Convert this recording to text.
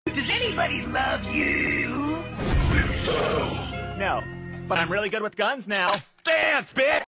Does anybody love you? No, but I'm really good with guns now. Dance, bitch!